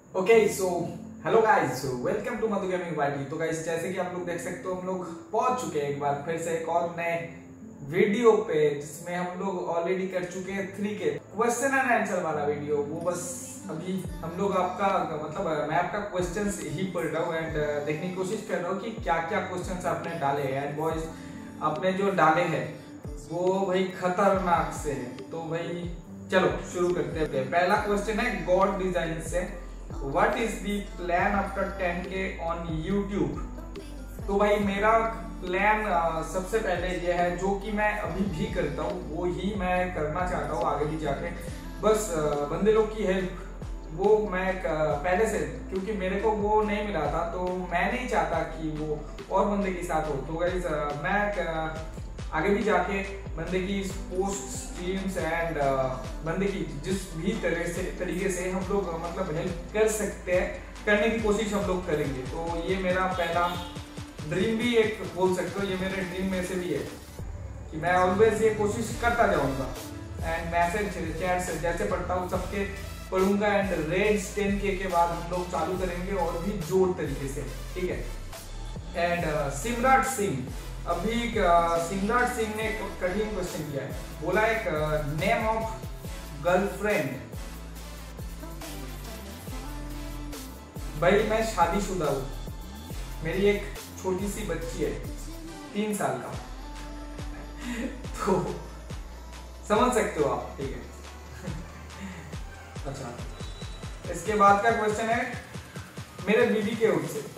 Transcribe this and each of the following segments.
Okay so hello guys, welcome to Madhu gaming party. तो guys, जैसे कि आप लोग देख सकते हो, हम लोग पहुंच चुके हैं एक बार फिर से एक और नए वीडियो पे, जिसमें हम लोग ऑलरेडी कर चुके हैं 3K क्वेश्चन एंड आंसर वाला वीडियो। वो बस अभी हम लोग आपका मैं आपका क्वेश्चंस ही पढ़ रहा हूँ एंड देखने की कोशिश कर रहा हूँ कि क्या क्या क्वेश्चंस आपने डाले हैं। एंड बॉयज, आपने जो डाले हैं वो भाई खतरनाक से है। तो भाई चलो शुरू करते हैं। पहला क्वेश्चन है गॉड डिजाइन से, What is the plan after 10K on YouTube? तो भाई मेरा प्लान सबसे पहले ये है, जो कि मैं अभी भी करता हूँ वो ही मैं करना चाहता हूँ आगे भी जाके। बस बंदे लोग की हेल्प वो मैं पहले से, क्योंकि मेरे को वो नहीं मिला था तो मैं नहीं चाहता कि वो और बंदे के साथ हो। तो गाइस मैं आगे भी जाके बंदे की पोस्ट स्ट्रीम्स एंड बंदे की जिस भी तरीके से हम लोग हेल्प कर सकते हैं, करने की कोशिश हम लोग करेंगे। तो ये मेरा पहला ड्रीम भी एक बोल सकते हो, ये मेरे ड्रीम में से भी है कि मैं ऑलवेज ये कोशिश करता जाऊंगा। एंड मैसेज चैट से जैसे पढ़ता हूँ सबके पढ़ूंगा एंड रेड्स 10K के बाद हम लोग चालू करेंगे और भी जोर तरीके से, ठीक है। एंड सिमराट सिंह, अभी सिमराट सिंह ने एक कठिन क्वेश्चन किया है, बोला एक नेम ऑफ गर्लफ्रेंड। भाई मैं शादीशुदा हूँ, मेरी एक छोटी सी बच्ची है 3 साल का तो समझ सकते हो आप, ठीक है। अच्छा, इसके बाद का क्वेश्चन है मेरे बीबी के उठ से,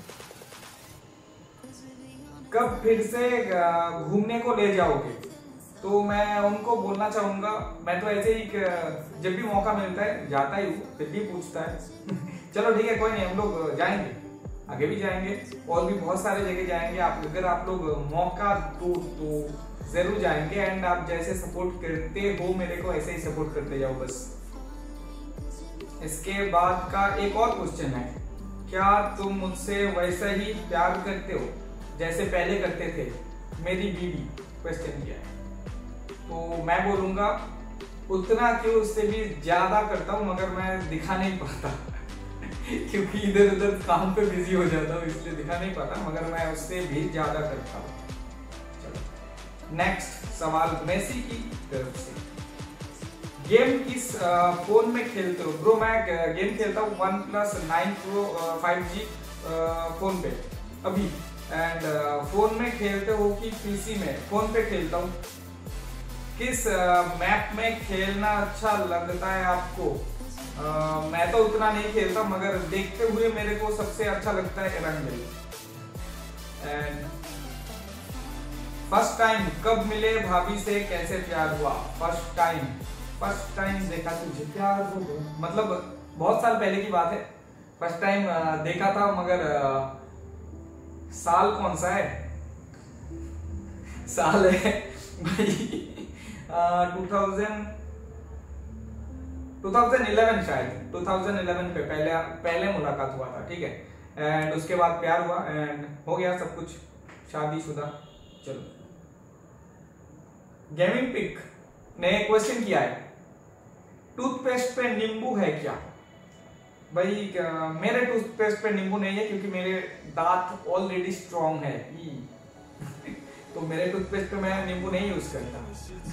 कब फिर से घूमने को ले जाओगे? तो मैं उनको बोलना चाहूंगा, मैं तो ऐसे ही जब भी मौका मिलता है जाता ही हूँ, फिर भी पूछता है चलो ठीक है कोई नहीं, हम लोग जाएंगे, आगे भी जाएंगे और भी बहुत सारे जगह जाएंगे। अगर आप लोग मौका दो तो जरूर जाएंगे। एंड आप जैसे सपोर्ट करते हो मेरे को, ऐसे ही सपोर्ट करते जाओ बस। इसके बाद का एक और क्वेश्चन है, क्या तुम मुझसे वैसा ही प्यार करते हो जैसे पहले करते थे? मेरी बीवी क्वेश्चन किया है। तो मैं बोलूंगा उतना क्यों, उससे भी ज्यादा करता हूँ, मगर मैं दिखा नहीं पाता क्योंकि इधर उधर काम पे बिजी हो जाता हूँ, इसलिए दिखा नहीं पाता, मगर मैं उससे भी ज्यादा करता हूँ। चलो नेक्स्ट सवाल मेसी की तरफ से, गेम किस फोन में खेलते हो? ब्रो मैं गेम खेलता हूँ OnePlus 9 Pro 5G फोन पे अभी। एंड फोन में खेलते हो कि पीसी में? फोन पे खेलता हूँ। किस मैप में खेलना अच्छा लगता है आपको? मैं तो उतना नहीं खेलता, मगर देखते हुए मेरे को सबसे अच्छा लगता है एरंगल। एंड फर्स्ट टाइम कब मिले भाभी से, कैसे प्यार हुआ? फर्स्ट टाइम देखा तुझे प्यार हो, मतलब बहुत साल पहले की बात है। फर्स्ट टाइम देखा था, मगर साल कौन सा है? साल है भाई 2011 शायद, 2011 पे पहले मुलाकात हुआ था, ठीक है। एंड उसके बाद प्यार हुआ एंड हो गया सब कुछ, शादीशुदा। चलो, गेमिंग पिक ने क्वेश्चन किया है, टूथपेस्ट पे नींबू है क्या? भाई मेरे टूथपेस्ट पे नींबू नहीं है, क्योंकि मेरे दांत ऑलरेडी स्ट्रॉन्ग है तो मेरे टूथपेस्ट पे मैं नींबू नहीं यूज करता।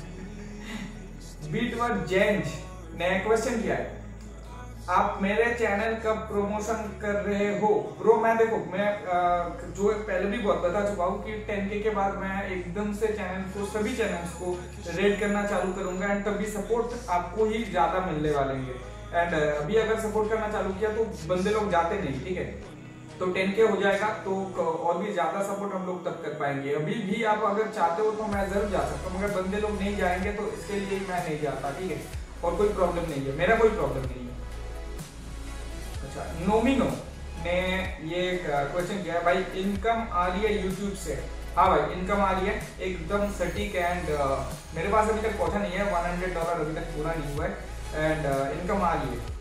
बीटवर्ड जेंज ने क्वेश्चन किया है, आप मेरे चैनल कब प्रमोशन कर रहे हो? ब्रो मैं देखो, मैं जो पहले भी बहुत बता चुका हूँ कि 10K के बाद मैं एकदम से चैनल को, सभी चैनल्स को रेड करना चालू करूंगा एंड तभी सपोर्ट आपको ही ज्यादा मिलने वालेंगे। एंड अभी अगर सपोर्ट करना चालू किया तो बंदे लोग जाते नहीं, ठीक है। तो 10K हो जाएगा तो और भी ज्यादा सपोर्ट हम लोग तब कर पाएंगे। अभी भी आप अगर चाहते हो तो मैं जरूर जा सकता हूँ, मगर बंदे लोग नहीं जाएंगे तो इसके लिए मैं नहीं जाता, ठीक है। और कोई प्रॉब्लम नहीं है, मेरा कोई प्रॉब्लम नहीं है। अच्छा, नोमिनो ने ये क्वेश्चन किया है, भाई इनकम आ रही है यूट्यूब से? हाँ भाई इनकम आ रही है, एकदम सटीक। एंड मेरे पास अभी तक पहुंचा नहीं है, $100 अभी तक पूरा नहीं हुआ है एंड इनकम आ रही है।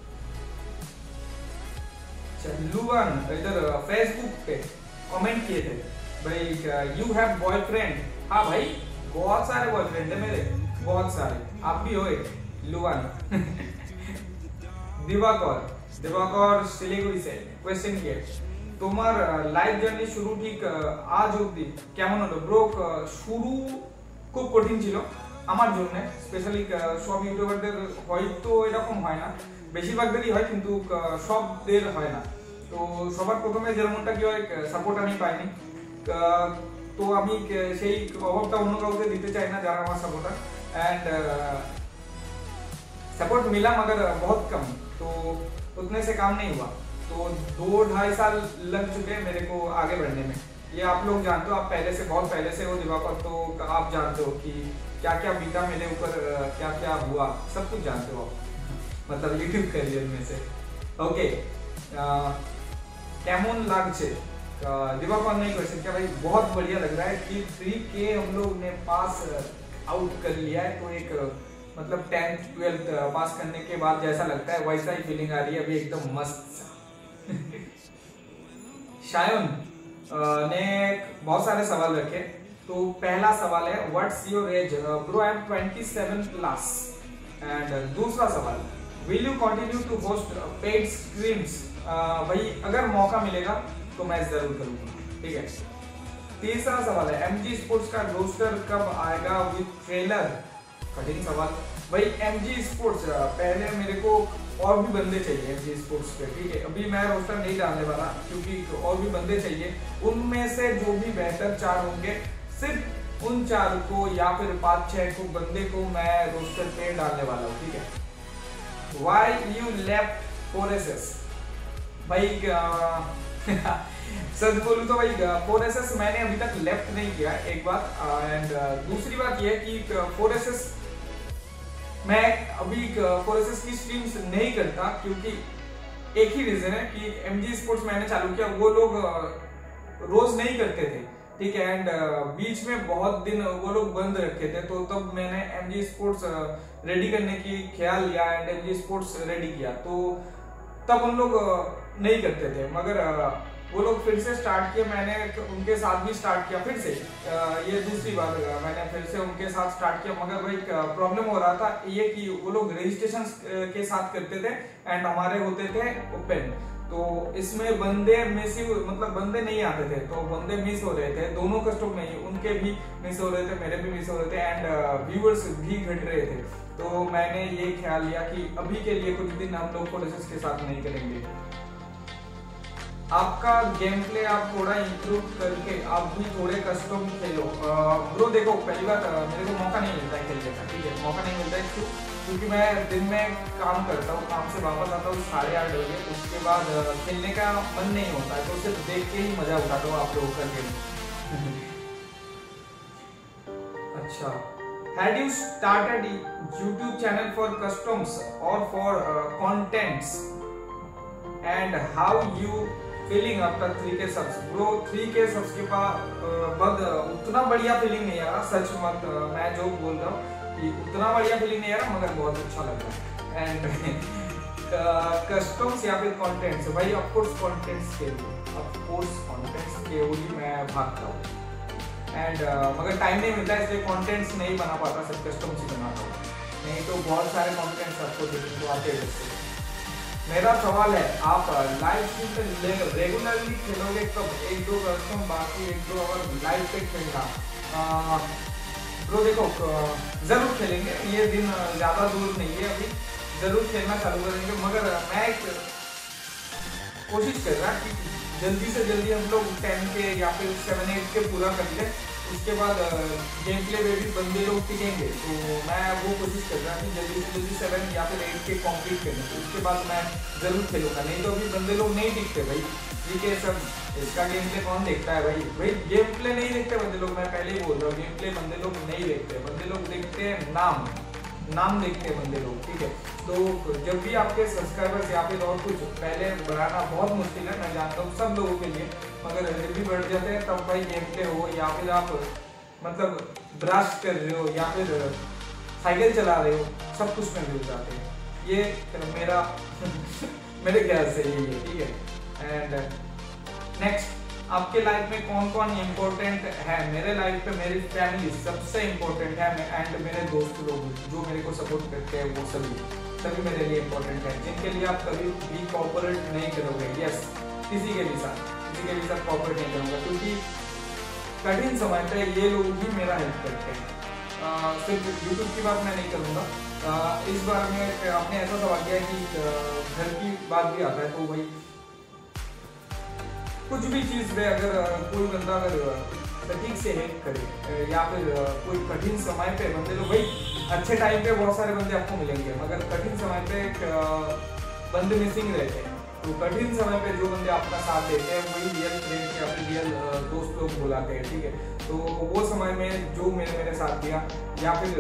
लुवन इधर फेसबुक पे कमेंट किए थे, भाई यू हैव बॉयफ्रेंड? हाँ भाई बहुत सारे बॉयफ्रेंड है मेरे, बहुत सारे। आप भी हो एक लुवन दिवाकर दिवाकर सिलीगुड़ी से क्वेश्चन किए তোমার লাইফ জার্নি শুরু ঠিক আজ অবধি কেমন হলো ব্রো? শুরু খুব কঠিন ছিল আমার জন্য, স্পেশালি সব ইউটিউবারদের হয়তো এরকম হয় না, বেশিরভাগদেরই হয় কিন্তু সবদের হয় না। তো সবার প্রথমে যেমনটা কি হয় সাপোর্ট আমি পাইনি, তো আমি সেই অভাবটা অন্য কাউকে দিতে চাই না যারা আমার সাপোর্টার। एंड सपोर्ट मिला मगर बहुत कम, तो उतने से काम नहीं हुआ। तो 2-2.5 साल लग चुके हैं मेरे को आगे बढ़ने में। ये आप लोग जानते हो, आप पहले से बहुत पहले से हो दिवाकर, तो आप जानते हो कि क्या क्या बीता मेरे ऊपर, क्या क्या हुआ, सब कुछ जानते हो आप, मतलब यूट्यूब करियर में से। ओके, कैमन लागছে दिवाकर ने क्वेश्चन किया भाई बहुत बढ़िया लग रहा है कि 3K हम लोग ने पास आउट कर लिया है, तो एक मतलब 10th 12th पास करने के बाद जैसा लगता है वैसा ही फीलिंग आ रही है अभी, एकदम मस्त। शायन ने बहुत सारे सवाल रखे, तो पहला सवाल है what's your age? Bro I am 27 plus. And दूसरा सवाल will you continue to host paid streams? भाई अगर मौका मिलेगा तो मैं जरूर करूंगा, ठीक है। तीसरा सवाल है MG स्पोर्ट्स का रोस्टर कब आएगा विद ट्रेलर? कठिन सवाल भाई। MG स्पोर्ट्स पहले मेरे को और भी बंदे चाहिए MG स्पोर्ट्स पे, ठीक है। अभी मैं रोस्टर नहीं डालने वाला क्योंकि और भी बंदे चाहिए, उनमें से जो भी बेहतर 4 होंगे सिर्फ उन 4 को या फिर 5-6 को बंदे को मैं रोस्टर पे डालने वाला हूँ, ठीक है। Why you left 4SS? भाई सच बोलूं तो भाई 4SS मैंने अभी तक लेफ्ट नहीं किया, एक बात। एंड दूसरी बात यह है कि 4SS मैं अभी 4SS की स्ट्रीम्स नहीं करता क्योंकि एक ही रीजन है कि MG स्पोर्ट्स मैंने चालू किया, वो लोग रोज नहीं करते थे, ठीक है। एंड बीच में बहुत दिन वो लोग बंद रखे थे, तो तब मैंने MG स्पोर्ट्स रेडी करने की ख्याल लिया एंड MG स्पोर्ट्स रेडी किया, तो तब उन लोग नहीं करते थे, मगर वो लोग फिर से स्टार्ट किए, मैंने उनके साथ भी स्टार्ट किया फिर से। ये दूसरी बार मैंने फिर से उनके साथ स्टार्ट किया, मगर भाई प्रॉब्लम हो रहा था ये कि वो लोग रजिस्ट्रेशन के साथ करते थे एंड हमारे होते थे ओपन, तो इसमें बंदे मिस, मतलब बंदे नहीं आते थे, तो बंदे मिस हो रहे थे, दोनों कस्टमर नहीं, उनके भी मिस हो रहे थे, मेरे भी मिस हो रहे थे एंड व्यूअर्स भी घट रहे थे। तो मैंने ये ख्याल लिया कि अभी के लिए कुछ दिन हम लोग 4SS के साथ नहीं करेंगे। आपका गेम प्ले आप थोड़ा इंप्रूव करके आप भी थोड़े कस्टम खेलो। ब्रो देखो, पहली बात मेरे को मौका नहीं मिलता है खेलने का, ठीक है। मौका नहीं मिलता है क्योंकि मैं दिन में काम करता हूँ, काम से वापस आता हूँ 8:30 बजे, उसके बाद खेलने का मन नहीं होता है, तो सिर्फ देख के ही मजा उठाता हूँ आप लोगों का गेम। अच्छा, had you started YouTube channel for customs or for contents and how you feeling after 3K subs? Bro 3K subs के बाद उतना बढ़िया फीलिंग नहीं आ रहा, सच मत मैं जो बोल रहा हूँ कि उतना बढ़िया फीलिंग नहीं आ रहा, मगर बहुत अच्छा लग रहा है। एंड कस्टम्स या फिर कंटेंट्स, भाई ऑफकोर्स कंटेंट्स के लिए, ऑफकोर्स कंटेंट्स के लिए मैं भागता हूँ एंड मगर टाइम नहीं मिलता है, इसलिए कंटेंट्स नहीं बना पाता, सिर्फ कस्टम्स ही बनाता हूँ, नहीं तो बहुत सारे कंटेंट्स आपको आते हैं। मेरा सवाल है आप लाइव स्ट्रीम पे रेगुलरली खेलोगे कब? 1-2 कस्टम बाकी 1-2 आवर लाइव पे खेलना? ब्रो देखो जरूर खेलेंगे, ये दिन ज्यादा दूर नहीं है, अभी जरूर खेलना चालू करेंगे, मगर मैं कोशिश कर रहा कि जल्दी से जल्दी हम लोग 10K या फिर 7-8K पूरा कर ले, उसके बाद गेम प्ले में भी बंदे लोग टिकेंगे, तो मैं वो कोशिश कर रहा कि जल्दी से जल्दी 7 या फिर 8K कंप्लीट करने, उसके बाद मैं जरूर खेलूंगा। नहीं तो अभी बंदे लोग नहीं टिकते भाई, ठीक है। सब इसका गेम प्ले कौन देखता है भाई? गेम प्ले नहीं देखते बंदे लोग, मैं पहले ही बोल रहा हूँ, गेम प्ले बंदे लोग नहीं देखते, बंदे लोग देखते हैं नाम देखते हैं बंदे लोग, ठीक है। तो जब भी आपके सब्सक्राइबर्स या फिर और कुछ पहले बढ़ाना बहुत मुश्किल है, मैं जानता हूँ सब लोगों के लिए, मगर जब भी बढ़ जाते हैं तब भाई गेम प्ले हो या फिर आप मतलब ब्रश कर रहे हो या फिर साइकिल चला रहे हो, सब कुछ में मिल जाते हैं। ये मेरा मेरे ख्याल से यही है, ठीक है। एंड नेक्स्ट, आपके लाइफ में कौन कौन इम्पोर्टेंट है? मेरे लाइफ पे मेरी फैमिली सबसे इम्पोर्टेंट है एंड मेरे दोस्त लोग जो मेरे को सपोर्ट करते हैं वो सभी सभी मेरे लिए इम्पोर्टेंट है, जिनके लिए आप कभी भी कोऑपरेट नहीं करोगे। यस, किसी के भी साथ कोऑपरेट नहीं करूँगा, क्योंकि कठिन समय पे ये लोग ही मेरा हेल्प करते हैं। सिर्फ यूट्यूब की बात मैं नहीं करूँगा, इस बार में आपने ऐसा सवाल किया कि घर की बात भी आता है, तो वही कुछ भी चीज़ में अगर कोई बंदा अगर ठीक से हेल्प करे या फिर कोई कठिन समय पे बंदे लोग, भाई अच्छे टाइम पे बहुत सारे बंदे आपको मिलेंगे, मगर कठिन समय पे बंदे मिसिंग रहते हैं। तो कठिन समय पे जो बंदे आपका साथ देते हैं वही रियल फ्रेंड या फिर रियल दोस्त लोग बुलाते हैं, ठीक है। तो वो समय में जो मेरे साथ दिया या फिर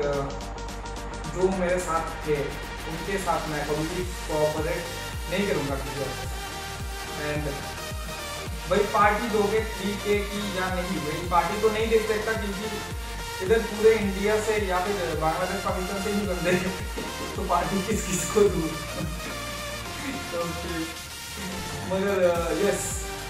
जो मेरे साथ थे, उनके साथ मैं कभी भी कोऑपरेट नहीं करूँगा किसी और। एंड भाई पार्टी दोगे 3K की या नहीं, भाई पार्टी तो नहीं दे सकता, क्योंकि इधर पूरे इंडिया से या फिर बांग्लादेश पाकिस्तान से ही बंदे तो पार्टी किस को दूँ। तो मगर यस,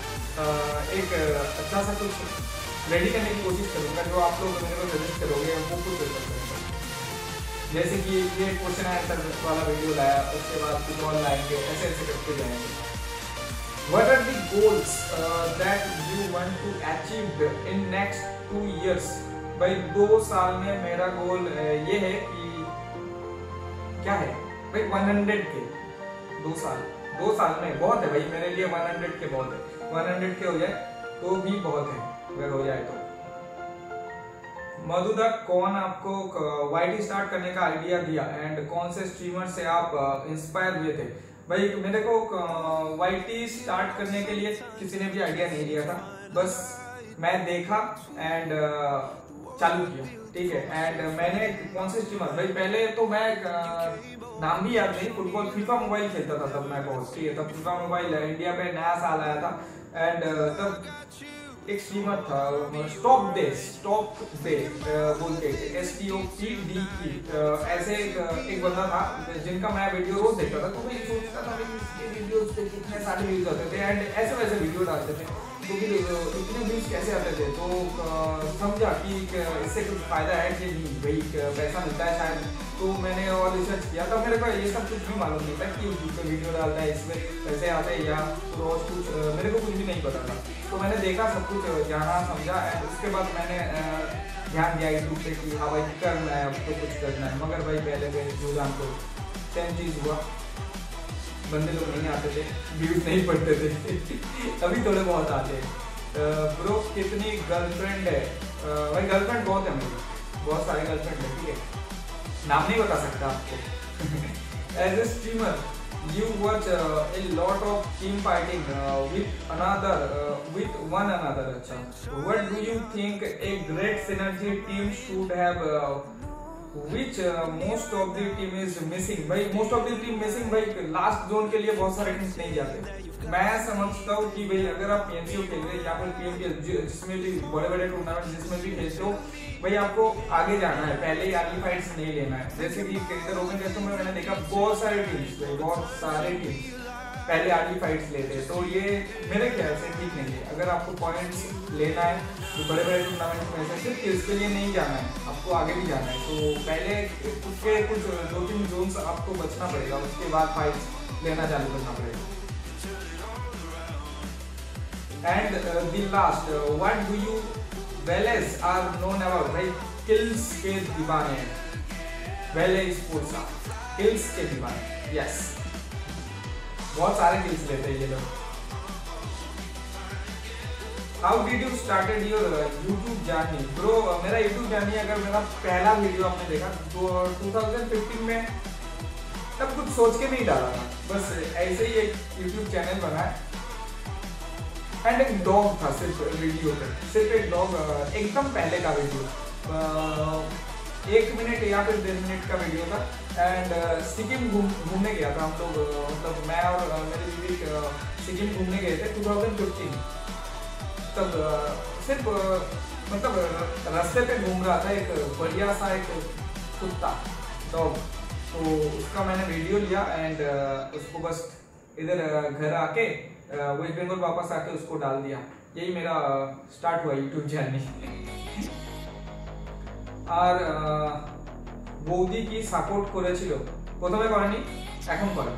एक अच्छा सा कुछ रेडी करने की कोशिश करूँगा, जो आप लोग मेरे को सजेस्ट करोगे वो कुछ कर सकते हैं। जैसे कि ये क्वेश्चन आंसर वाला वीडियो लाया, उसके बाद कुछ और लाएंगे, ऐसे करते जाएंगे। What are the goals that you want to achieve in next 2 years? भाई 2 साल में मेरा गोल ये है कि क्या है भाई, 100K। 2 साल में बहुत है भाई मेरे लिए, 100K बहुत है। 100K हो जाए तो भी बहुत है, अगर हो जाए तो। मधुदा, कौन आपको YT स्टार्ट करने का आइडिया दिया एंड कौन से स्ट्रीमर से आप इंस्पायर हुए थे? भाई मेरे को YT स्टार्ट करने के लिए किसी ने भी आइडिया नहीं दिया था, बस मैं देखा एंड चालू किया, ठीक है। एंड मैंने कौन से स्ट्रीमर, भाई पहले तो मैं नाम भी याद नहीं, फुटबॉल फीफा मोबाइल खेलता था तब मैं बहुत, ठीक है। तब फीफा मोबाइल इंडिया पे नया साल आया था एंड तब एक स्ट्रीमर था स्टॉप डे बोल के, STOPDE ऐसे एक बंदा था जिनका मैं वीडियो रोज देखता था। तो मैं सोचता था कि इसके वीडियोस पे कितने सारे व्यूज आते थे एंड ऐसे वैसे वीडियो डालते थे, तो फिर इतने व्यूज कैसे आते थे। तो समझा कि इससे कुछ फायदा है कि नहीं, भाई पैसा मिलता है शायद। तो मैंने और रिसर्च किया, तो मेरे को ये सब कुछ भी मालूम नहीं था कि यूट्यूब पे वीडियो डालता है इसमें पैसे आते हैं या रोज कुछ, मेरे को कुछ भी नहीं पता था। तो मैंने देखा, सब कुछ जाना समझा एंड उसके बाद मैंने ध्यान दिया यूट्यूब पे कि हाँ भाई करना है, अब तो कुछ करना है। मगर भाई पहले जो जान को सेम चीज़ हुआ, बंदे लोग नहीं आते थे, व्यूज नहीं पड़ते थे। अभी थोड़े बहुत आते हैं। ब्रो कितनी गर्लफ्रेंड है? भाई गर्लफ्रेंड बहुत है मेरी, बहुत सारे गर्लफ्रेंड है, ठीक है, नाम नहीं बता सकता आपको। As a streamer you watch a lot of team fighting with one another. अच्छा, what do you think a great synergy team should have? Which most of the team is missing? भाई most of the team missing, भाई last zone के लिए बहुत सारे teams नहीं जाते। मैं समझता हूँ कि भाई अगर आप PNCO खेल रहे हैं या फिर PMPL जिसमें भी बड़े टूर्नामेंट जिसमें भी खेलते हो, भाई आपको आगे जाना है, पहले ही अर्ली फाइट्स नहीं लेना है। जैसे कि इधर ओपन टेस्ट में मैंने देखा बहुत सारे टीम्स पहले अर्ली फाइट्स लेते हैं, तो ये मेरे ख्याल से ठीक नहीं है। अगर आपको पॉइंट्स लेना है तो बड़े टूर्नामेंट में से सिर्फ इसके लिए नहीं जाना है, आपको आगे भी जाना है। तो पहले उसके कुछ 2-3 जोन्स आपको बचना पड़ेगा, उसके बाद फाइट्स लेना चालू करना पड़ेगा। And the last, what do you Welex are known about? भाई किल्स के दीवाने हैं, वेले स्पोर्ट्स किल्स के दीवाने, यस, बहुत सारे किल्स लेते हैं ये लोग। How did you started your YouTube journey? Bro मेरा यूट्यूब जर्नी, अगर मेरा पहला वीडियो आपने देखा तो 2015 में, तब कुछ सोच के नहीं डाला था, बस ऐसे ही एक यूट्यूब चैनल बना है एंड एक डॉग था सिर्फ वीडियो पे, सिर्फ एक डॉग, एकदम पहले का वीडियो, 1 मिनट या फिर 1.5 मिनट का वीडियो था। एंड सिक्किम घूमने गया था हम लोग, मतलब मैं और मेरी दीदी सिक्किम घूमने गए थे 2015। तब सिर्फ मतलब रास्ते पे घूम रहा था एक बढ़िया सा एक कुत्ता डॉग, तो उसका मैंने वीडियो लिया एंड उसको बस इधर घर आके वेस्ट बंगाल वापस आके उसको डाल दिया। यही मेरा स्टार्ट हुआ यूट्यूब जर्नी। और বৌদি কি সাপোর্ট করেছিল? প্রথমে করেনি, এখন করে।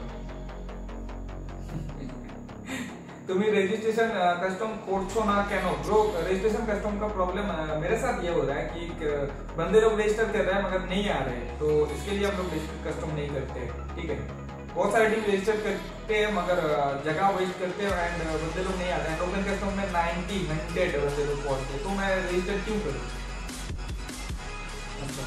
তুমি रजिस्ट्रेशन कस्टम করছো না কেন ब्रो? रजिस्ट्रेशन कस्टम का प्रॉब्लम मेरे साथ ये हो रहा है कि बंदे लोग रजिस्टर कर रहे हैं मगर नहीं आ रहे, तो इसके लिए हम लोग रजिस्टर कस्टम नहीं करते, ठीक है। बहुत सारे टीम रजिस्टर करते हैं मगर जगह वेस्ट करते हैं एंड बंदे लोग नहीं आते हैं। टोकन कस्टम में 90-100 बंदे लोग पहुंचते हैं, तो मैं रजिस्टर क्यों करूं? अच्छा।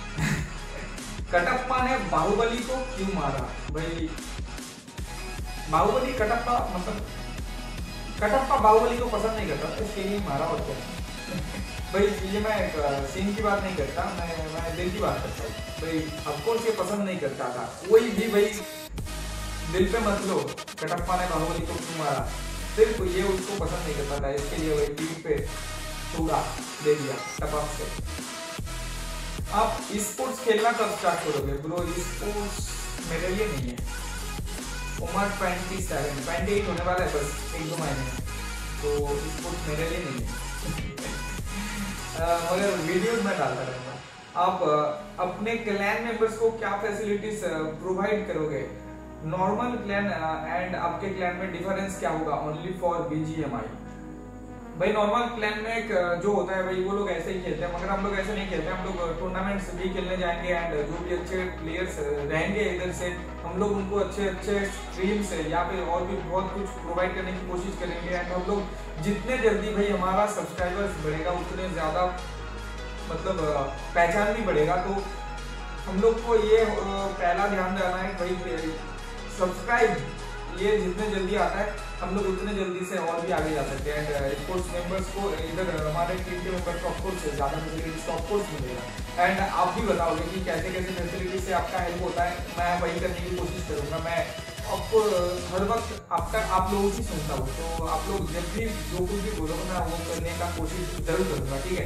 कटप्पा ने बाहुबली को क्यों मारा? भाई बाहुबली कटप्पा मतलब कटप्पा बाहुबली को पसंद नहीं करता, इसके लिए मारा और क्या। भाई ये मैं सीन की बात नहीं करता, मैं दिल की बात करता हूँ। भाई ऑफकोर्स ये पसंद नहीं करता था, कोई भी भाई दिल पे मत लो कटप्पा ने बाहुबली को क्यों मारा, सिर्फ ये उसको पसंद नहीं करता था, इसके लिए वही टीवी पे चूड़ा दे दिया टपक से। आप स्पोर्ट्स खेलना कब स्टार्ट करोगे ब्रो? स्पोर्ट्स मेरे लिए नहीं है। उम्र 28 होने वाला है, बस 1-2 महीने में, तो स्पोर्ट्स मेरे लिए नहीं है। मगर वीडियोस में डालता रहूँगा। आप अपने क्लैन मेंबर्स को क्या फैसिलिटीज प्रोवाइड करोगे? नॉर्मल क्लैन एंड आपके क्लैन में डिफरेंस क्या होगा? Only for BGMI। भाई नॉर्मल क्लैन में एक जो होता है भाई वो लोग ऐसे ही खेलते हैं, मगर हम लोग ऐसे नहीं खेलते। हम लोग टूर्नामेंट्स भी खेलने जाएंगे एंड जो भी अच्छे प्लेयर्स रहेंगे इधर से हम लोग उनको अच्छे स्ट्रीम से या फिर और भी बहुत कुछ प्रोवाइड करने की कोशिश करेंगे। एंड हम लोग जितने जल्दी भाई हमारा सब्सक्राइबर्स बढ़ेगा उतने ज़्यादा मतलब पहचान भी बढ़ेगा। तो हम लोग को ये पहला ध्यान देना है भाई सब्सक्राइब ये जितने जल्दी आता है हम लोग उतने जल्दी से और भी आगे जा सकते हैं। एंड स्पोर्ट्स मेंबर्स को इधर हमारे टीम के मेंबर को ऑफकोर्स ज़्यादा फैसिलिटीज तो ऑफकोर्स मिलेगा। एंड आप भी बताओगे कि कैसे कैसे फैसिलिटीज से आपका हेल्प होता है, मैं वही करने की कोशिश करूँगा। मैं आपको हर वक्त आप लोगों की सुनता हूँ, तो आप लोग जब भी जो कुछ भी बोलोगे मैं वो करने का कोशिश जरूर करूँगा, ठीक है।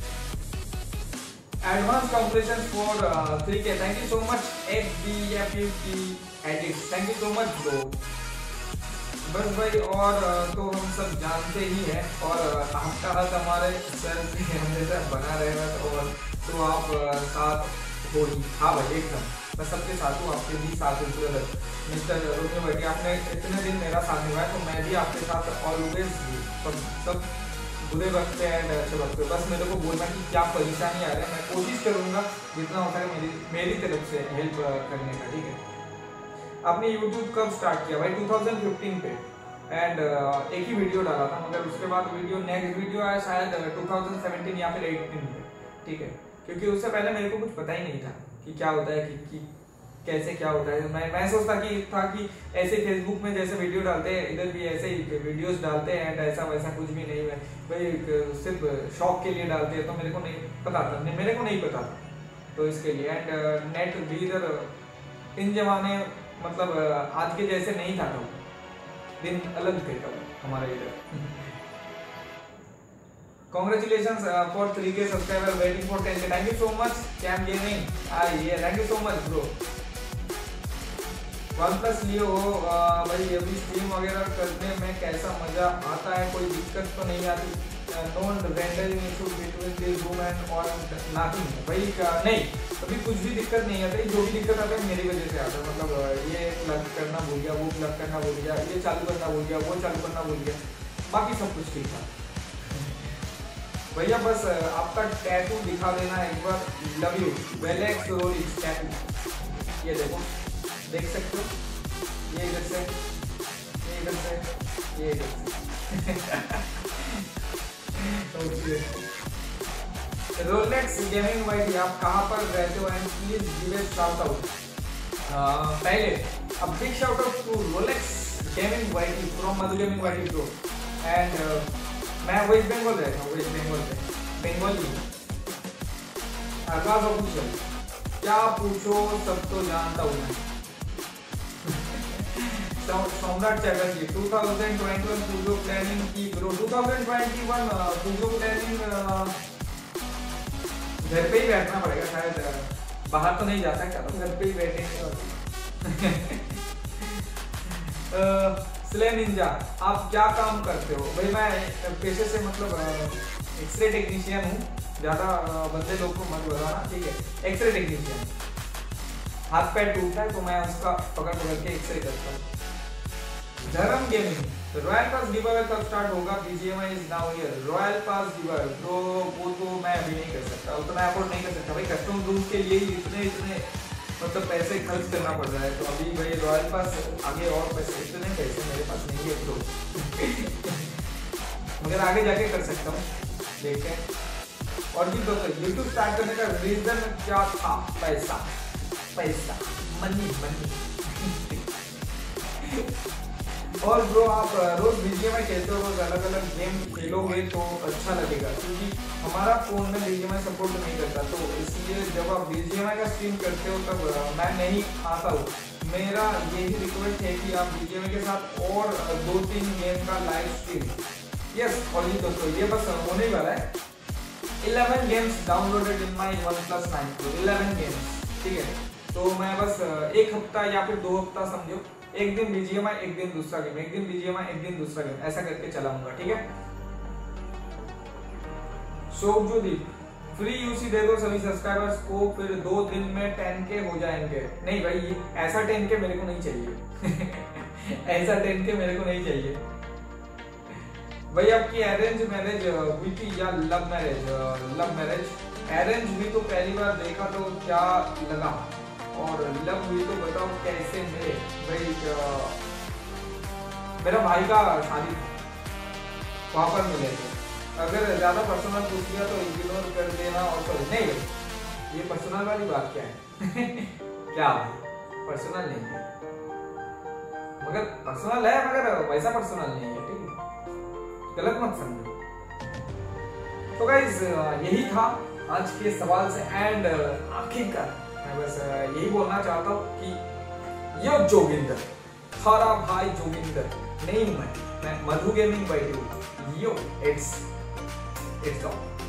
Advance congratulation for 3K, thank you so much FBFUT edit, thank you so much bro. बस भाई और तो हम सब जानते ही हैं और आपका हाथ हमारे सर पे हमेशा बना रहेगा, और तो आप साथ हो ही। हाँ भाई एकदम मैं सबके साथ हूँ, आपके भी साथ हूँ मिस्टर रोमियो भाई। आपने इतने दिन मेरा साथ निभाया तो मैं भी आपके साथ ऑलवेज सब बुरे वक्त पे एंड अच्छे वक्त पे। बस मेरे को बोलना कि क्या परेशानी आ रही है, मैं कोशिश करूँगा जितना हो सके मेरी तरफ से हेल्प करने का, ठीक है। आपने YouTube कब स्टार्ट किया? भाई 2015 पे एंड एक ही वीडियो डाला था, मगर उसके बाद नेक्स्ट वीडियो आया शायद 2017 या फिर 18 पे, ठीक है। क्योंकि उससे पहले मेरे को कुछ पता ही नहीं था कि क्या होता है कि कैसे क्या होता है। मैं सोचता कि ऐसे फेसबुक में जैसे वीडियो डालते हैं इधर भी ऐसे ही वीडियोस डालते हैं एंड ऐसा वैसा कुछ भी नहीं है भाई, सिर्फ शौक के लिए डालते हैं। तो मेरे को नहीं पता था, तो इसके लिए एंड नेट भी इधर इन जमाने मतलब आज के जैसे नहीं था, तो दिन अलग थे तब हमारे इधर। Congratulations for 3K subscriber, waiting for 10K, thank you so much Cam Gaming, yeah thank you so much bro। OnePlus लियो भाई, अभी स्ट्रीम वगैरह करने में कैसा मजा आता है? कोई दिक्कत तो नहीं आती? Non rendering issue between this room and और नथिंग भाई नहीं, अभी कुछ भी दिक्कत नहीं आती। जो भी दिक्कत आता है मेरी वजह से आता है, मतलब ये प्लग करना भूल गया, वो प्लग करना भूल गया, ये चालू करना भूल गया, वो चालू करना भूल गया, बाकी सब कुछ ठीक था भैया। बस आपका टैटू दिखा देना एक बार, love you Welex Rolex tattoo. ये देखो, देख सकते हो, ये इधर से, ये इधर से, ये इधर से। रोलेक्स गेमिंग वाइटी, आप कहाँ पर रहते हो and please give a shout out. पहले अब big shout out to Rolex gaming YT from Madhu gaming YT pro. And मैं वेस्ट बंगाल रहता हूँ, वेस्ट बंगाल से, बंगाली आगाज ऑफिशियल। क्या पूछो सब तो जानता हूँ मैं। सम्राट चैटर्जी 2021 पूजो प्लानिंग की ब्रो। 2021 पूजो प्लानिंग घर पे ही बैठना पड़ेगा शायद, बाहर तो नहीं जा सकता, तो घर पे ही बैठेंगे। स्ले निंजा, आप क्या काम करते हो? भाई मैं पेशे से मतलब एक्सरे टेक्नीशियन हूँ, ज़्यादा बंदे लोग को मत बताना, ठीक है। एक्सरे टेक्नीशियन, हाथ पैर टूटता है तो मैं उसका पकड़ के एक्सरे करता हूँ। Dharam gaming, royal pass giveaway कब स्टार्ट होगा? BGMI is now here. Royal pass giveaway bro वो तो मैं अभी नहीं कर सकता, उतना अफोर्ड नहीं कर सकता भाई। कस्टम रूम के लिए ही इतने मतलब पैसे खर्च करना पड़ रहा है, तो अभी भाई रॉयल पास आगे और पैसे, इतने पैसे मेरे पास नहीं है ब्रो। मगर आगे जाके कर सकता हूँ, देखते हैं। और भी तो यूट्यूब स्टार्ट करने का रीजन क्या था? पैसा, पैसा, मनी मनी। और ब्रो आप रोज BGMI खेलते हो, रोज अलग अलग गेम खेलोगे तो अच्छा लगेगा, क्योंकि हमारा फोन में BGMI सपोर्ट नहीं करता, तो इसलिए जब आप BGMI का स्ट्रीम करते हो तब मैं नहीं आता हूँ। मेरा यही रिक्वेस्ट है कि आप BGMI के साथ और 2-3 गेम का लाइव स्ट्रीम। यस और ये दोस्तों ये बस होने वाला है। 11 games downloaded in my OnePlus 9 Pro, 11 games, ठीक है। तो मैं बस एक हफ्ता या फिर 2 हफ्ता समझो, एक दिन BGMI एक दिन दूसरा गेम, एक दिन BGMI एक दिन दूसरा गेम, ऐसा करके चलाऊंगा, ठीक है। शोभजोदीप फ्री यूसी दे दो सभी सब्सक्राइबर्स को, फिर 2 दिन में 10K हो जाएंगे। नहीं भाई ऐसा 10K मेरे को नहीं चाहिए। ऐसा 10K मेरे को नहीं चाहिए भाई। आपकी अरेंज मैरिज हुई थी या love marriage? Love marriage. Arrange हुई तो पहली बार देखा तो क्या लगा, और लव हुई तो बताओ कैसे मिले? भाई मेरा भाई का शादी वहां पर मिले थे। अगर ज्यादा पर्सनल पूछ लिया तो इग्नोर कर देना। और सॉरी नहीं भाई ये पर्सनल वाली बात क्या है? क्या पर्सनल नहीं है, मगर पर्सनल है, मगर वैसा पर्सनल नहीं है, ठीक है, गलत मत समझो। तो गाइस यही था आज के सवाल से। एंड आखिरकार मैं बस यही बोलना चाहता हूँ कि यो जोगिंदर, थारा भाई जोगिंदर नहीं हूँ मैं Madhu gaming bye you. Yo it's all.